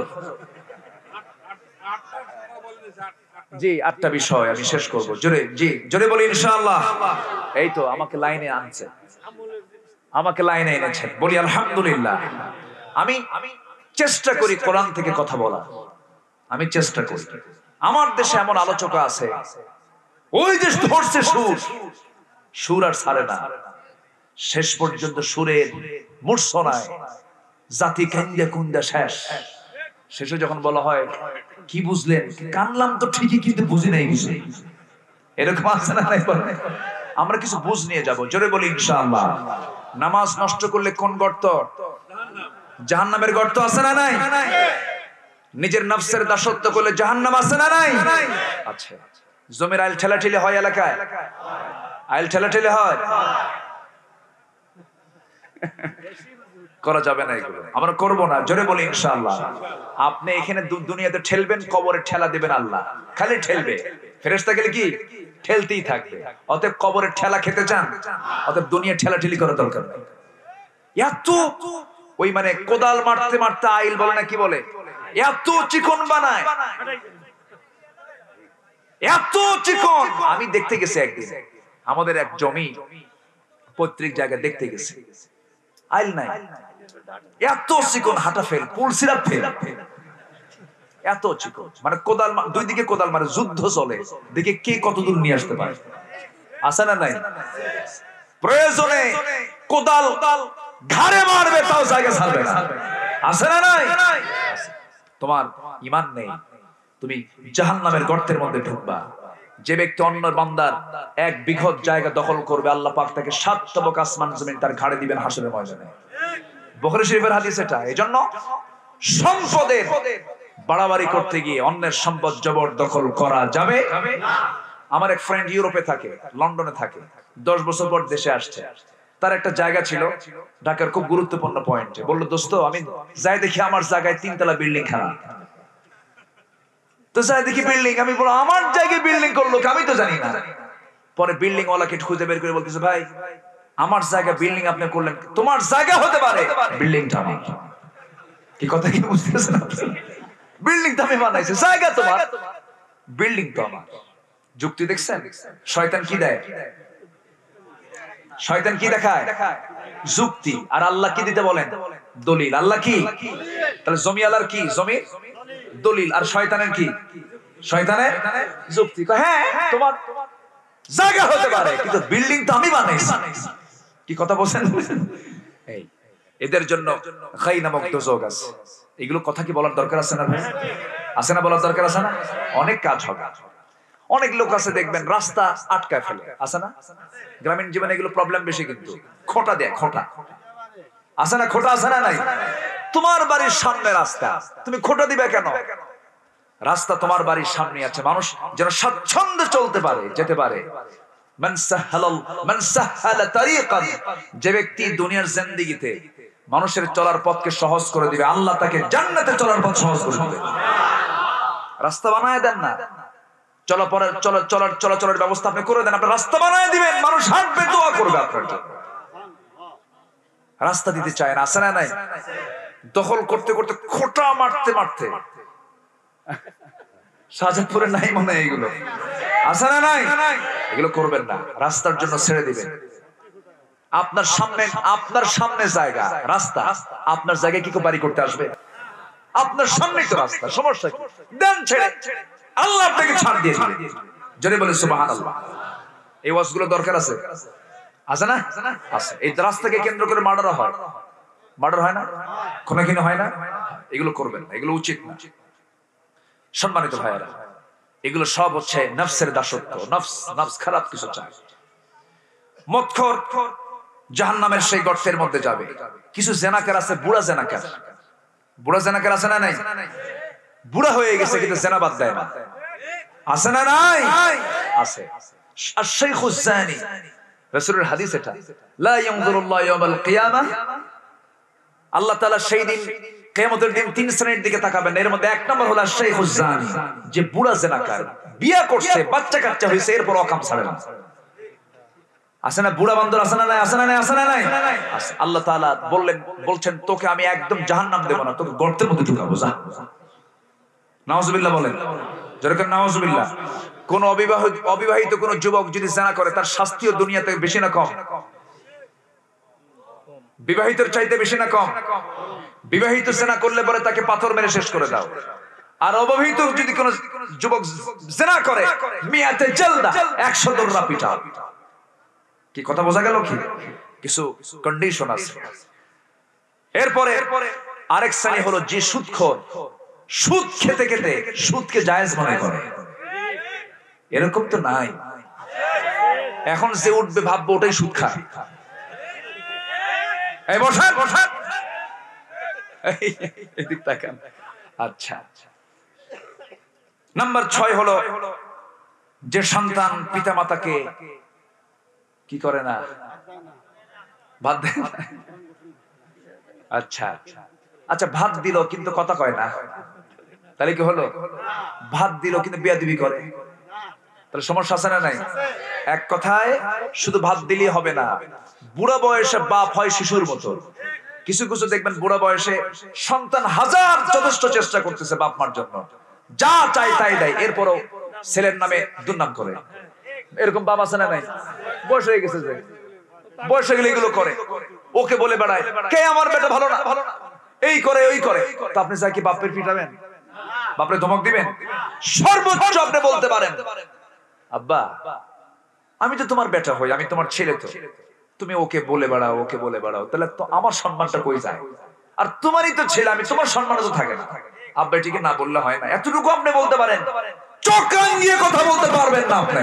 জি, আটটা বিষয় আমি শেষ করব। জোরে জি জোরে বলি ইনশাআল্লাহ। এই তো আমাকে লাইনে আনছে, আমাকে লাইনে এনেছেন, বলি আলহামদুলিল্লাহ। আমি আমি চেষ্টা করি কোরআন থেকে কথা বলা, আমি চেষ্টা করি। আমার দেশে এমন আলোচক আছে, ওই যে ধরছে সুর, সুর আর ছাড়ে না, শেষ পর্যন্ত সুরের মূর্ছনায় জাতি কান্দা কুন্দা শেষ। শেষে যখন বলা হয় কি বুঝলেন, কানলাম তো ঠিকই কিন্তু বুঝি নাই কিছু। এরকম আছে না? আমরা কিছু বুঝ নিয়ে যাব। জোরে বলি ইনশাআল্লাহ। নামাজ নষ্ট করলে কোন গর্ত? জাহান্নামের গর্ত আছে না নাই? নিজের নফসের দাসত্ব করলে জাহান্নাম আছে না নাই? আচ্ছা, জমির আইল ঠেলাঠেলি হয় এলাকায়? আইল ঠেলাঠেলি হয়? করা যাবে না, এগুলো আমরা করব না। জোরে বলি ইনশাআল্লাহ। আপনি এখানে দুনিয়াতে ঠেলবেন, কবরে ঠেলা দিবেন আল্লাহ, খালি ঠেলবে। ফেরেশতা গেলে কি ঠেলতেই থাকবে। অতএব কবরের ঠেলা খেতে চান, অতএব দুনিয়া ঠেলাঠেলি করার দরকার নেই। এত ওই মানে কোদাল মারতে মারতে আইল বলে না কি বলে, এত চিকন বানায়, এত চিকন। আমি দেখতে গেছি একদিন, আমাদের এক জমি পৈতৃক জায়গায় দেখতে গেছি, আইল নাই, এত চিকন, হাঁটা ফেল, পুলসিরাপ ফেল, এত চিকন। মানে কোদাল, দুই দিকে কোদাল মারে, যুদ্ধ চলে, দেখে কে কত দূর নিয়ে আসতে পারে। আছে না নাই? প্রয়োজনে কোদাল ঘাড়ে মারবে, তাও জায়গা ছাড়বে না। আছে না নাই? তোমার ঈমান নেই, তুমি জাহান্নামের গর্তের মধ্যে ঢুকবা। যে ব্যক্তি অন্য বান্দার এক বিঘত জায়গা দখল করবে, আল্লাহ পাক তাকে সাত তবক আসমান জমিন তার ঘাড়ে দিবেন হাসরের ময়দানে। বুখারী শরীফের হাদিস এটা। এজন্য সম্পদের বাড়াবাড়ি করতে গিয়ে অন্যের সম্পদ জবর দখল করা যাবে না। আমার এক ফ্রেন্ড ইউরোপে থাকে, লন্ডনে থাকে, দশ বছর পর দেশে আসছে। তার একটা জায়গা ছিল ঢাকার খুব গুরুত্বপূর্ণ পয়েন্টে। বললো, দোস্ত আমি যাই দেখি আমার জায়গায় তিনতলা বিল্ডিং খারাপ। তো যাই দেখি বিল্ডিং, আমি বলো আমার জায়গায় বিল্ডিং করলো, আমি তো জানি না। পরে বিল্ডিং ওয়ালাকে খুঁজে বের করে বলতেছে, ভাই আমার জায়গা বিল্ডিং আপনি করলেন, তোমার জায়গা হতে পারে, বিল্ডিংটা আমার। কি কথা কি বুঝতেছেন? বিল্ডিং তো আমি বানাইছি, জায়গা তোমার, বিল্ডিং তো আমার। যুক্তি দেখছেন? শয়তান কি দেয়? শয়তান কি দেখায়? যুক্তি। আর আল্লাহ কি দিতে বলেন? দলিল। আল্লাহ কি? তাহলে জমি আল্লাহর কি? জমি দলিল। আর শয়তানের কি? শয়তানের যুক্তি। হ্যাঁ তোমার জায়গা হতে পারে, কিন্তু বিল্ডিং তো আমি বানাইছি। কি কথা বলছেন? এই এদের জন্য খাই নামক দোজক আছে। এগুলো কথা কি বলার দরকার আছে না? আছে না? বলার দরকার আছে না? অনেক কাজ হবে। অনেক লোক আছে দেখবেন রাস্তা আটকায় ফেলে, আছে না? গ্রামীণ জীবনে এগুলো প্রবলেম বেশি, কিন্তু খোটা দেয়, খোটা আছে না? খোটা আছে না? নাই? তোমার বাড়ির সামনে রাস্তা, তুমি খোটা দিবে কেন? রাস্তা তোমার বাড়ির সামনে আছে, মানুষ যেন স্বচ্ছন্দে চলতে পারে, যেতে পারে। মান সাহালাল মান সাহালা তারিকান, যে ব্যক্তি দুনিয়ার জিন্দেগিতে মানুষের চলার পথকে সহজ করে দিবে, আল্লাহ তাকে জান্নাতে চলার পথ সহজ করে দিবে। রাস্তা বানায় দেন না, চলাপথের চলার চলার চলাচলের ব্যবস্থা আপনি করে দেন, আপনি রাস্তা বানায় দিবেন, মানুষ হাঁটবে, দোয়া করবে আপনার জন্য। রাস্তা দিতে চায় না, আছে না? নাই? দখল করতে করতে, খোটা মারতে মারতে, শাহজাদপুরে নাই মনে হয় এগুলো, আছে না? নাই? এগুলো করবেন না, রাস্তার জন্য ছেড়ে দিবেন। আপনার সামনে, আপনার সামনে জায়গা, রাস্তা, আপনার জায়গায় কি কেউ বাড়ি করতে আসবে? আপনার সামনেই তো রাস্তা, সমস্যা কি? দেন ছেড়ে, আল্লাহ আপনাকে ছাড় দিয়ে দিবে। জোরে বলে সুবহানাল্লাহ। এই ওয়াজগুলো দরকার আছে, আছে না? আছে। এই রাস্তাকে কেন্দ্র করে মার্ডার হয়, মার্ডার হয় না, খুনাখুনি হয় না? এগুলো করবেন না, এগুলো উচিত না। সম্মানিত ভাইয়েরা, এগুলো সব হচ্ছে নফসের দাসত্ব। নফস নফস খারাপ কিছু চায়। মদখোর জাহান্নামের সেই গর্তের মধ্যে যাবে। কিছু জেনাকার আছে, বুড়া জেনাকার, বুড়া জেনাকার আছে না নাই? বুড়া হয়ে গেছে কিন্তু জেনা বাদ দেয় না, আছে না নাই? আছে। আশ-শাইখুজ জানি, রাসূলের হাদিস এটা, লা ইয়ানজুরুল্লাহু ইয়াওমাল কিয়ামাহ, আল্লাহ তাআলা সেই দিন কিয়ামতের দিন তিন শ্রেণীর দিকে তাকাবেন। এর মধ্যে এক নম্বর হলো আশ-শাইখুজ জানি, যে বুড়া জেনাকার, বিয়ে করছে, বাচ্চা কাচ্চা হইছে, এরপর অকাম ছাড়ে না। আছে না বুড়া বান্দর? আছে না নাই? আছে না নাই? আছে না নাই? আল্লাহ তাআলা বললেন, বলছেন তোকে আমি একদম জাহান্নাম দেব না, তোকে গর্তের মধ্যে ঢুকাবো, যা। নাউজুবিল্লাহ বলেন, যেরকম নাউজুবিল্লাহ। কোন অবিবাহিত অবিবাহিত কোন যুবক যদি জিনা করে, তার শাস্তিও দুনিয়াতে বেশি না কম? বিবাহিতর চাইতে বেশি না কম? বিবাহিত জিনা করলে পরে তাকে পাথর মেরে শেষ করে দাও, আর অবিবাহিত যদি কোন যুবক জিনা করে, মিয়াতে জালদা, একশো দররা পিটাও। কি কথা বোঝা গেল? কি কিছু কন্ডিশন আছে। এরপরে আরেক শ্রেণী হলো যে সুদখোর, সুদ খেতে খেতে সুদকে জায়েজ মনে করে। এরকম তো নাই, এখন যে উঠবে ভাববো ওটাই সুদ খায়। এই বসান বসান, এদিক তাকান। আচ্ছা, নাম্বার ছয় হলো যে সন্তান পিতা মাতাকে কি করে না, ভাত দেয় না। আচ্ছা আচ্ছা, ভাত দিল কিন্তু কথা কয় না, তাহলে কি হলো? ভাত দিল কিন্তু বেয়াদবি করে, তাহলে সমস্যা আছে না নাই? এক কথায় শুধু ভাত দিলেই হবে না, বুড়া বয়সে বাপ হয় শিশুর মতো। কিছু কিছু দেখবেন বুড়া বয়সে সন্তান হাজার যথেষ্ট চেষ্টা করতেছে বাপ মার জন্য, যা চাই তাই দেয়, এরপরও ছেলের নামে দুর্নাম করে। এরকম বাপ আছে না নাই? বয়স হয়ে গেছে, যে বয়স হয়ে গেলে এগুলো করে, ওকে বলে বেড়ায় কে আমার বেটা ভালো না, এই করে ওই করে। তো আপনি যা কি বাপের পিটাবেন, বাপরে ধমক দিবেন? সর্বোচ্চ আপনি বলতে পারেন, আব্বা আমি তো তোমার বেটা হই, আমি তোমার ছেলে, তো তুমি ওকে বলে বেড়াও, ওকে বলে বেড়াও, তাহলে তো আমার সম্মানটা কই যায়? আর তোমারই তো ছেলে, আমি তোমার সম্মান তো থাকে না। আব্বা এটিকে না বললে হয় না, এতটুকু আপনি বলতে পারেন। চোখ রাঙিয়ে কথা বলতে পারবেন না, আপনি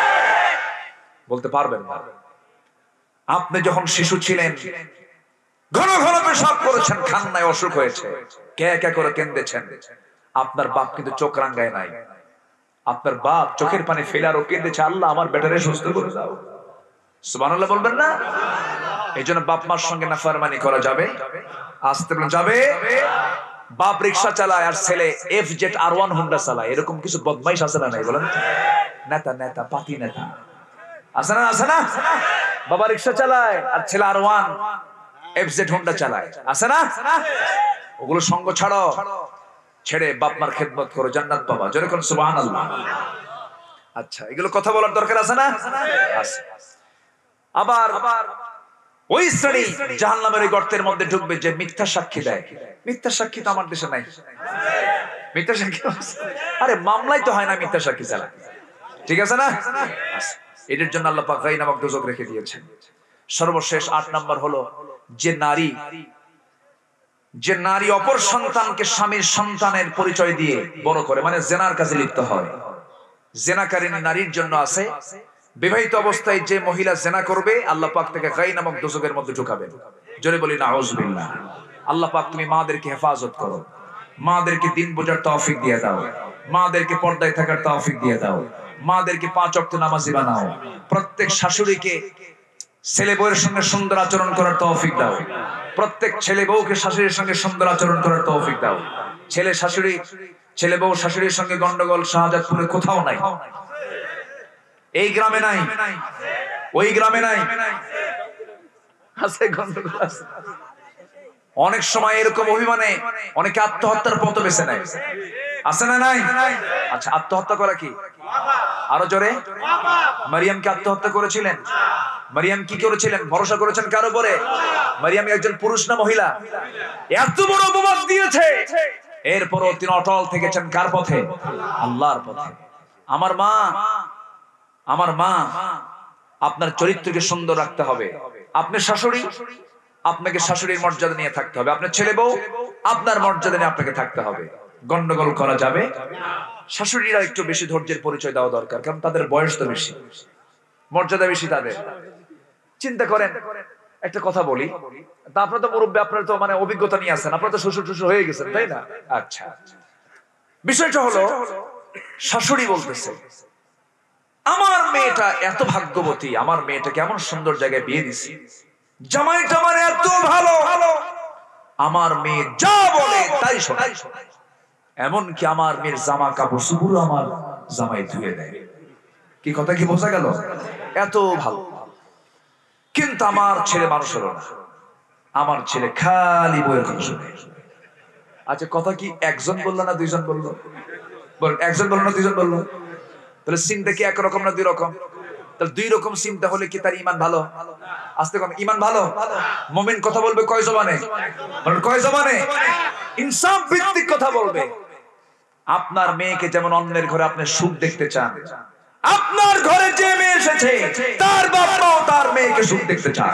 বলতে পারবেন না। আপনি যখন শিশু ছিলেন, ঘন ঘন পেশাব করেছেন, খান্নায় অসুখ হয়েছে, কে কে করে কেঁদেছেন, আপনার বাপ কিন্তু চোখ রাঙ্গায় নাই। আপনার বাপ চোখের পানি ফেলে আরো কেঁদেছে, আল্লাহ আমার বেটারে সুস্থ করে দাও। সুবহানাল্লাহ বলবেন না? এই জন্য বাপ মার সঙ্গে নাফরমানি করা যাবে? আসতে বলেন যাবে? বাপ রিক্সা চালায় আর ছেলে F Z R one Honda চালায়, এরকম কিছু বদমাইশ আছে না নাই বলেন? নেতা নেতা পাতি নেতা আছে না? আছে না? বাবা রিক্সা চালায় আর ছেলে R one F Z Honda চালায়, আছে না? ওগুলো সঙ্গ ছাড়ো, ছেড়ে বাপ মার খেদমত করো, জান্নাত পাবা। জোরে কোন সুবহানাল্লাহ। আচ্ছা, এগুলো কথা বলার দরকার আছে না? আছে। আবার ওই শ্রেণী জাহান্নামের ওই গর্তের মধ্যে ঢুকবে যে মিথ্যা সাক্ষী দেয়। মিথ্যা সাক্ষী তো আমার দেশে নাই। মিথ্যা সাক্ষী, আরে মামলাই তো হয় না মিথ্যা সাক্ষী ছাড়া, ঠিক আছে না? এদের জন্য আল্লাহ পাক গায়ব নামক দোজখ রেখে দিয়েছেন। সর্বশেষ আট নাম্বার হলো যে নারী যে নারী অপর সন্তানকে স্বামীর সন্তানের পরিচয় দিয়ে বড় করে, মানে জেনার কাজে লিপ্ত হয়। জেনাকারিনী নারীর জন্য আছে, বিবাহিত অবস্থায় যে মহিলা জেনা করবে আল্লাহ পাক তাকে গায়ব নামক দোজখের মধ্যে ঢুকাবেন। জোরে বলি নাউজুবিল্লাহ। আল্লাহ পাক তুমি মাদেরকে হেফাজত করো, মাদেরকে দিন বোঝার তৌফিক দিয়ে দাও, মাদেরকে পর্দায় থাকার তৌফিক দিয়ে দাও, মাদেরকে পাঁচ ওয়াক্ত নামাজি বানাও। প্রত্যেক শাশুড়িকে ছেলে বউয়ের সঙ্গে সুন্দর আচরণ করার তৌফিক দাও, প্রত্যেক ছেলে বউকে শাশুড়ির সঙ্গে সুন্দর আচরণ করার তৌফিক দাও। ছেলে শাশুড়ি ছেলে বউ শাশুড়ির সঙ্গে গন্ডগোল শাহজাদপুরে কোথাও নাই, এই গ্রামে নাই, ওই গ্রামে নাই, আছে গন্ডগোল আছে। অনেক সময় এরকম অভিমানে অনেকে আত্মহত্যার পথ বেছে নেয়, আছে না নাই? আচ্ছা, আত্মহত্যা করা কি? আরো জোরে। মারিয়াম কি আত্মহত্যা করেছিলেন? মারিয়াম কি করেছিলেন? ভরসা করেছেন কার উপরে? মারিয়াম একজন পুরুষ না মহিলা? এত বড় অপবাদ দিয়েছে, এরপরও তিনি অটল থেকেছেন কার পথে? আল্লাহর পথে। আমার মা আমার মা আপনার চরিত্রকে সুন্দর রাখতে হবে। আপনার শাশুড়ি, আপনাকে শাশুড়ির মর্যাদা নিয়ে থাকতে হবে। আপনার ছেলে বউ, আপনার মর্যাদা নিয়ে আপনাকে থাকতে হবে। গন্ডগোল করা যাবে। শাশুড়িরা একটু বেশি ধৈর্যের পরিচয় দেওয়া দরকার, কারণ তাদের বয়স তো বেশি, মর্যাদা বেশি তাদের। চিন্তা করেন, একটা কথা বলি, তা আপনারা তো মুরব্বী, আপনারা তো মানে অভিজ্ঞতা নিয়ে আছেন, আপনারা তো শ্বশুর শ্বশুর হয়ে গেছেন, তাই না? আচ্ছা, বিষয়টা হলো শাশুড়ি বলতেছে, আমার মেয়েটা এত ভাগ্যবতী, আমার মেয়েটাকে এমন সুন্দর জায়গায় বিয়ে দিছি, জামাইটা আমার এত ভালো, আমার মেয়ে যা বলে তাই শোনাই, এমনকি আমার মেয়ের জামা কাপড় সুপুর আমার জামাই ধুয়ে দেয়। কি কথা কি বোঝা গেল? এত ভালো। কিন্তু আমার ছেলে মানুষ হলো না, আমার ছেলে খালি বইয়ের কথা শুনে। আচ্ছা, কথা কি একজন বললো না দুইজন বললো? বল, একজন বললো না দুইজন বললো? তাহলে চিন্তা কি একরকম না দুই রকম? তাহলে দুই রকম চিন্তা হলে কি তার ইমান ভালো? আস্তে কম, ইমান ভালো? মুমিন কথা বলবে কয় জবানে? কয় জবানে? ইনসাফ ভিত্তিক কথা বলবে। আপনার মেয়েকে যেমন অন্যের ঘরে আপনি সুখ দেখতে চান, আপনার ঘরে যে মেয়ে এসেছে তার বাপ মাও তার মেয়েকে সুখ দেখতে চান।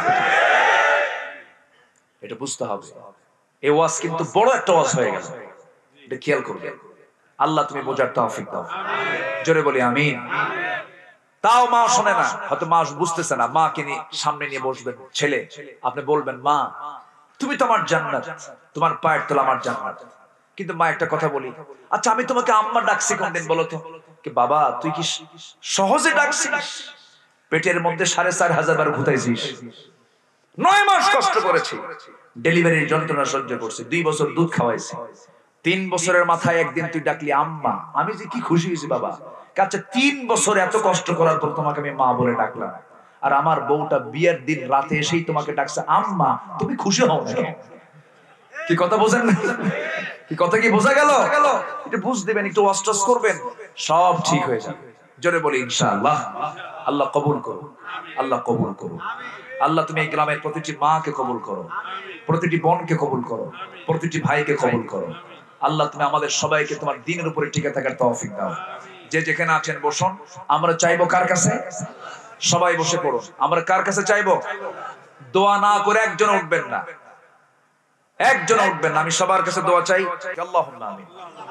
এটা বুঝতে হবে। এই ওয়াজ কিন্তু বড় একটা ওয়াজ হয়ে গেল, এটা খেয়াল করবে। আল্লাহ তুমি বোঝার তৌফিক দাও, জোরে বলি আমিন। তাও মা শোনে না, হয়তো মা বুঝতেছে না, মাকে নিয়ে সামনে নিয়ে বসবেন, ছেলে আপনি বলবেন, মা তুমি তো আমার জান্নাত, তোমার পায়ের তলা আমার জান্নাত। কিন্তু মা একটা কথা বলি, আচ্ছা আমি তোমাকে আম্মা ডাকছি কোনদিন বলো তো? কি বাবা তুই কি সহজে ডাকছিস? পেটের মধ্যে সাড়ে চার হাজার বার ঘুতাইছিস, নয় মাস কষ্ট করেছি, ডেলিভারির যন্ত্রণা সহ্য করছি, দুই বছর দুধ খাওয়াইছি, তিন বছরের মাথায় একদিন তুই ডাকলি আম্মা, আমি যে কি খুশি হয়েছি বাবা। আচ্ছা তিন বছর এত কষ্ট করার পর তোমাকে আমি মা বলে ডাকলাম, আর আমার বউটা বিয়ের দিন রাতে এসেই তোমাকে ডাকছে আম্মা, তুমি খুশি হও না? কি কথা বোঝেন না? কি কথা কি বোঝা গেল? এটা বুঝ দিবেন, একটু ওয়াস্টাস করবেন, সব ঠিক হয়ে যাবে। জোরে বলি ইনশাআল্লাহ। আল্লাহ কবুল করো, আল্লাহ কবুল করো। আল্লাহ তুমি এই গ্রামের প্রতিটি মাকে কবুল করো, প্রতিটি বোনকে কবুল করো, প্রতিটি ভাইকে কবুল করো। আল্লাহ তুমি আমাদের সবাইকে তোমার দ্বীনের উপরে টিকে থাকার তৌফিক দাও। যে যেখানে আছেন বসুন। আমরা চাইবো কার কাছে? সবাই বসে পড়ুন। আমরা কার কাছে চাইবো? দোয়া না করে একজন উঠবেন না, একজন উঠবেন না, আমি সবার কাছে দোয়া চাই। আল্লাহুম্মা আমিন।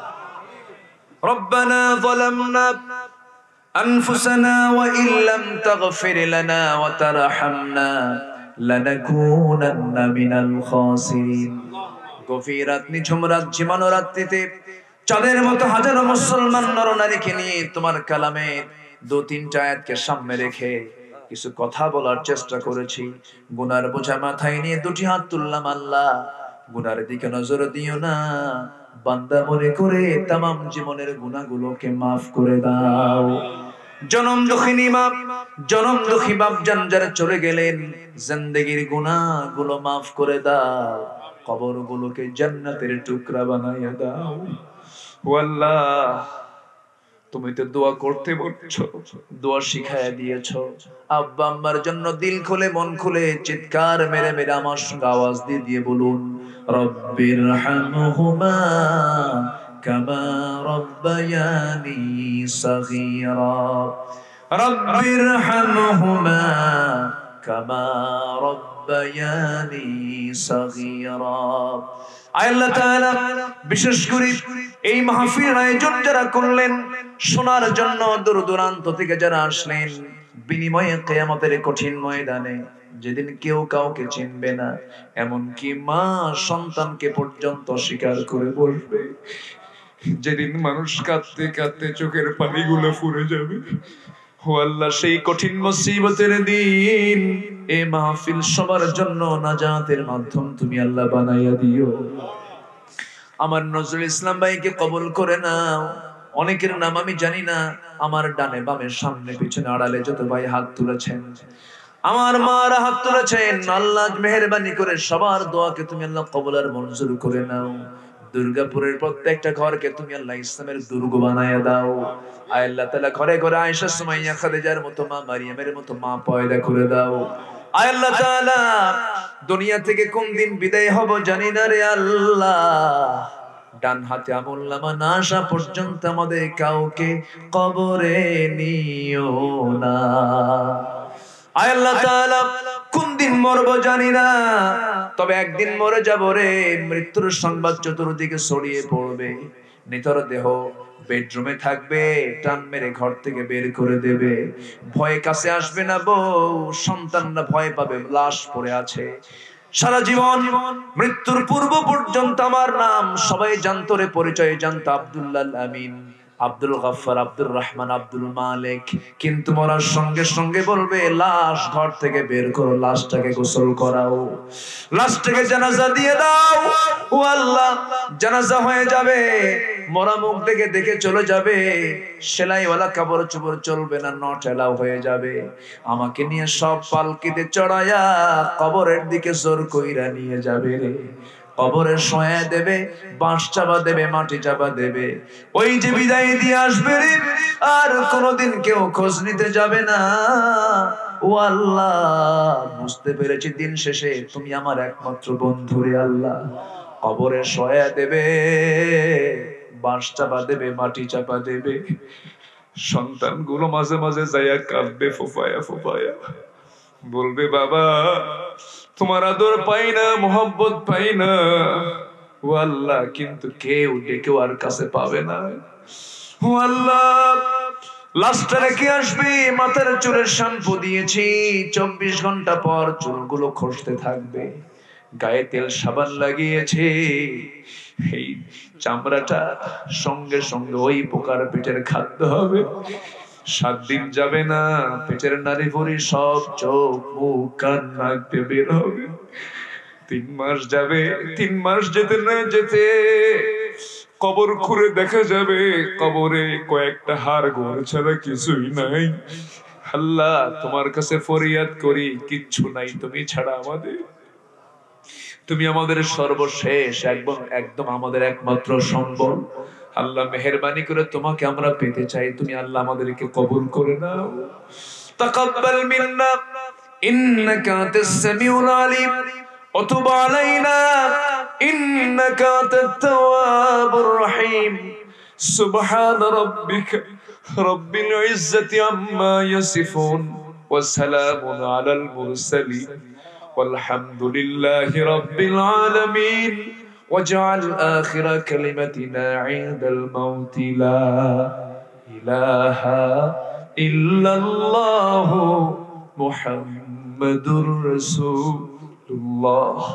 রব্বানা যালামনা আনফুসানা ওয়া ইল্লাম তাগফির লানা ওয়া তারহামনা লানাকুনান্না মিনাল খাসিরিন। গভীর রাত, নিঝুম রাত, ঝিমানো রাত্রিতে চাঁদের মতো হাজারো মুসলমান নরনারীকে নিয়ে তোমার কালামের দু তিনটা আয়াতকে সামনে রেখে কিছু কথা বলার চেষ্টা করেছি। গুনার বোঝা মাথায় নিয়ে দুটি হাত তুললাম। আল্লাহ গুনার দিকে নজর দিও না, বান্দা মনে করে তামাম জীবনের গুনাহগুলোকে মাফ করে দাও। জনম দুঃখিনী মা, জনম দুঃখী বাপ জান যারা চলে গেলেন, জিন্দেগীর গুনাহগুলো মাফ করে দাও, কবরগুলোকে জান্নাতের টুকরা বানাইয়া দাও। ও আল্লাহ তুমি তো দোয়া করতে বলছো, দোয়া শিখায়া দিয়েছো। আব্বা আম্মার জন্য দিল খুলে মন খুলে চিৎকার মেরে মেরে আমার সঙ্গে আওয়াজ দিয়ে দিয়ে বলুন, রব্বিরহামহুমা কামা রব্বায়ানি সগীরা, রব্বিরহামহুমা কামা রব্বায়ানি সগীরা। আল্লাহ তাআলা বিশেষ করে এই মাহফিল আয়োজন যারা করলেন, শোনার জন্য দূর দূরান্ত থেকে যারা আসলেন, বিনিময়ে কিয়ামতের কঠিন ময়দানে যেদিন কেউ কাউকে চিনবে না, এমনকি মা সন্তানকে পর্যন্ত স্বীকার করে বলবে, যেদিন মানুষ কাঁদতে কাঁদতে চোখের পানিগুলো ফুরে যাবে, ও আল্লাহ সেই কঠিন মুসিবতের দিন এই মাহফিল সবার জন্য নাজাতের মাধ্যম তুমি আল্লাহ বানাইয়া দিও। আমার নজরুল ইসলাম ভাইকে কবুল করে নাও। অনেকের নাম আমি জানি না, আমার ডানে বামে সামনে পিছনে আড়ালে যত ভাই হাত তুলেছেন, আমার মারা হাত তুলেছেন, আল্লাহ মেহেরবানি করে সবার দোয়াকে তুমি আল্লাহ কবুল আর মঞ্জুর করে নাও। দুর্গাপুরের প্রত্যেকটা ঘরকে তুমি আল্লাহ ইসলামের দুর্গ বানায়া দাও। আয় আল্লাহ তাআলা ঘরে ঘরে আয়েশা সুমাইয়া খাদিজার মতো মা, মারিয়ামের মতো মা পয়দা করে দাও। আয় আল্লাহ তাআলা দুনিয়া থেকে কোন দিন বিদায় হব জানি না রে আল্লাহ, ডান হাতে আমলনামা না আসা পর্যন্ত আমাদের কাউকে কবরে নিও না। আয় আল্লাহ তাআলা কোন দিন মরবো জানি না, তবে একদিন মরে যাব রে। মৃত্যুর সংবাদ চতুর্দিকে ছড়িয়ে পড়বে, নিতর দেহ বেডরুমে থাকবে, টান মেরে ঘর থেকে বের করে দেবে। ভয়ে কাছে আসবে না বউ, সন্তানরা ভয় পাবে, লাশ পড়ে আছে। সারা জীবন মৃত্যুর পূর্ব পর্যন্ত আমার নাম সবাই জানতো রে, পরিচয় জানতো আব্দুল্লাহ আমিন, আব্দুল গফফার, আব্দুর রহমান, আব্দুল মালিক। কিন্তু মরার সঙ্গে সঙ্গে বলবে লাশ ঘর থেকে বের করো, লাশটাকে গোসল করাও, লাশটাকে জানাজা দিয়ে দাও। ও আল্লাহ, জানাজা হয়ে যাবে, মরা মুখ দেখে দেখে চলে যাবে, সেলাইওয়ালা কাপড় চোপড় চলবে না, নট এলাও হয়ে যাবে। আমাকে নিয়ে সব পালকিতে চড়াইয়া কবরের দিকে জোর কইরা নিয়ে যাবে রে। কবরে শোয়া দেবে, বাঁশ চাপা দেবে, মাটি চাপা দেবে, ওই যে বিদায় দিয়ে আসবে রে, আর কোনোদিন কেউ খোঁজ নিতে যাবে না। ও আল্লাহ, বুঝতে পেরেছি দিন শেষে তুমি আমার একমাত্র বন্ধু রে আল্লাহ। কবরে শোয়া দেবে, বাঁশ চাপা দেবে, মাটি চাপা দেবে। সন্তানগুলো মাঝে মাঝে যাইয়া কাঁদবে ফোফায়া ফোফায়া, বলবে বাবা তোমার আদর পাই না, মোহাব্বত পাই না। ও আল্লাহ, কিন্তু কেউ ডেকেও আর কাছে পাবে না। ও আল্লাহ, লাশটা রেখে আসবে, মাথার চুলের শ্যাম্পু দিয়েছি, চব্বিশ ঘন্টা পর চুলগুলো খসতে থাকবে, গায়ে তেল সাবান লাগিয়েছে, এই চামড়াটা সঙ্গে সঙ্গে ওই পোকার পেটের খাদ্য হবে। সাত দিন যাবে না, পেটের নারী ভুঁড়ি সব চোখ মুখ কান নাক দিয়ে বের হবে। তিন মাস যাবে, তিন মাস যেতে না যেতে কবর খুঁড়ে দেখা যাবে কবরে কয়েকটা হাড় গোড় ছাড়া কিছুই নাই। আল্লাহ, তোমার কাছে ফরিয়াদ করি, কিচ্ছু নাই তুমি ছাড়া আমাদের। তুমি আমাদের সর্বশেষ, একদম একদম আমাদের একমাত্র সম্বল। আল্লাহ, মেহেরবানি করে তোমাকে আমরা পেতে চাই, তুমি আল্লাহ আমাদেরকে কবুল করে নাও। তাকাব্বাল মিন্না ইন্নাকা আনতাস সামিউল আলিম ওয়া তুব আলাইনা ইন্নাকা আনতাত তাওয়াবুর রহিম। সুবহান রাব্বিকা রাব্বিল ইজ্জাতি আম্মা ইয়াসিফুন ওয়া সালামুন আলাল মুরসালিন والحمد لله رب العالمين واجعل آخر كلمتنا عند الموت لا إله إلا الله محمد رسول الله.